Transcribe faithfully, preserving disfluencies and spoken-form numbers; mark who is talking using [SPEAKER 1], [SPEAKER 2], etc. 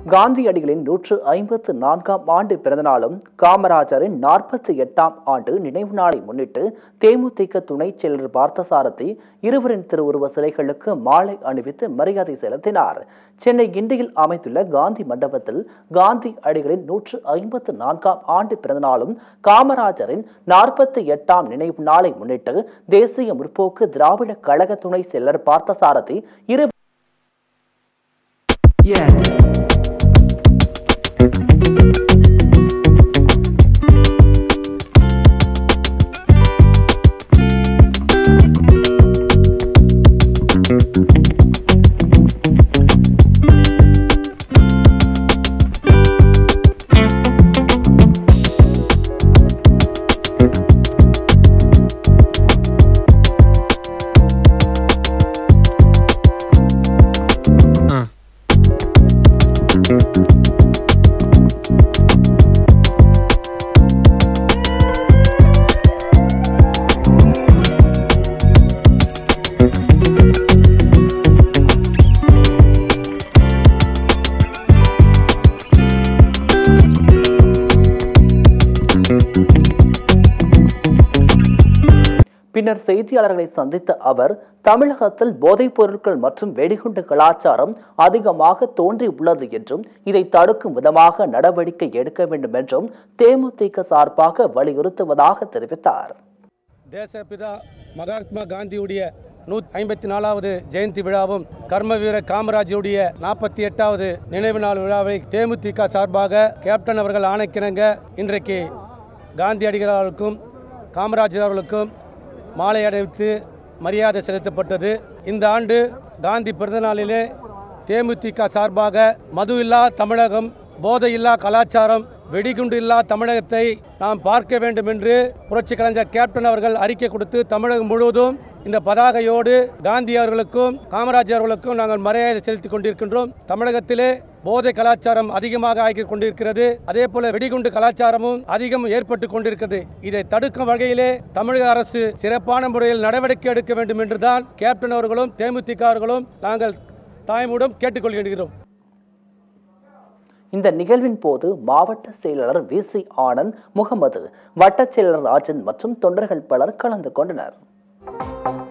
[SPEAKER 1] காந்தியடிகளின் நூற்று ஐம்பத்து நான்காம் ஆண்டு பிறந்தநாளும் காமராஜரின் நாற்பத்தி எட்டாம் ஆண்டு நினைவு நாளை முன்னிட்டு தேமுதிக துணைச் செயலர் பார்த்தசாரதி இருவரின் திருவுருவ சிலைகளுக்கு மாலை அணிவித்து மரியாதை செலுத்தினார். சென்னை கிண்டியில் அமைந்துள்ள காந்தி மண்டபத்தில் காந்தி அடிகளின் நூற்று ஐம்பத்து நான்காம் ஆண்டு பிறந்தநாளும் காமராஜரின் நாற்பத்தி எட்டாம் நினைவு நாளை முன்னிட்டு தேசிய முற்போக்கு திராவிட கழக துணை செயலர் பார்த்தசாரதி இரு பின்னர் செய்தியாளர்களை சந்தித்த அவர் தமிழகத்தில் போதைப் பொருட்கள் மற்றும் வெடிகுண்டு கலாச்சாரம் அதிகமாக தோன்றியுள்ளது என்றும் இதை தடுக்கும் விதமாக நடவடிக்கை எடுக்க வேண்டும் என்றும் தேமுதிக சார்பாக வலியுறுத்துவதாக தெரிவித்தார்.
[SPEAKER 2] தேசப்பிதா மகாத்மா காந்தியுடைய நூற்றி ஐம்பத்தி நாலாவது ஜெயந்தி விழாவும் கர்மவீர காமராஜருடைய நாற்பத்தி எட்டாவது நினைவு நாள் விழாவை தேமுதிக சார்பாக கேப்டன் அவர்கள் ஆணைக்கிணங்க இன்றைக்கு காந்தியடிகள் அவர்களுக்கும் காமராஜர் அவர்களுக்கும் மாலை அணிவித்து மரியாதை செலுத்தப்பட்டது. இந்த ஆண்டு காந்தி பிறந்த நாளிலே தேமுதிக சார்பாக மது இல்லா தமிழகம், போதையில்லா கலாச்சாரம், வெடிகுண்டு இல்லா தமிழகத்தை நாம் பார்க்க வேண்டும் என்று புரட்சி கலைஞர் கேப்டன் அவர்கள் அறிக்கை கொடுத்து தமிழகம் முழுவதும் இந்த பதாகையோடு காந்தி அவர்களுக்கும் காமராஜர் அவர்களுக்கும் நாங்கள் மரியாதை செலுத்திக் கொண்டிருக்கின்றோம். தமிழகத்திலே போதை கலாச்சாரம் அதிகமாக ஆகி கொண்டிருக்கிறது. அதே போல வெடிகுண்டு கலாச்சாரமும் அதிகம் ஏற்பட்டு கொண்டிருக்கிறது. இதை தடுக்கும் வகையிலே தமிழக அரசு சிறப்பான முறையில் நடவடிக்கை எடுக்க வேண்டும் என்றுதான் கேப்டன் அவர்களும் தேமுதிக அவர்களும் நாங்கள் தாய்மூடம் கேட்டுக்கொள்கின்றோம்.
[SPEAKER 1] இந்த நிகழ்வின் போது மாவட்ட செயலாளர் வி சி ஆனந்த், முகமது, வட்டச் செயலர் ராஜன் மற்றும் தொண்டர்கள் பலர் கலந்து கொண்டனர்.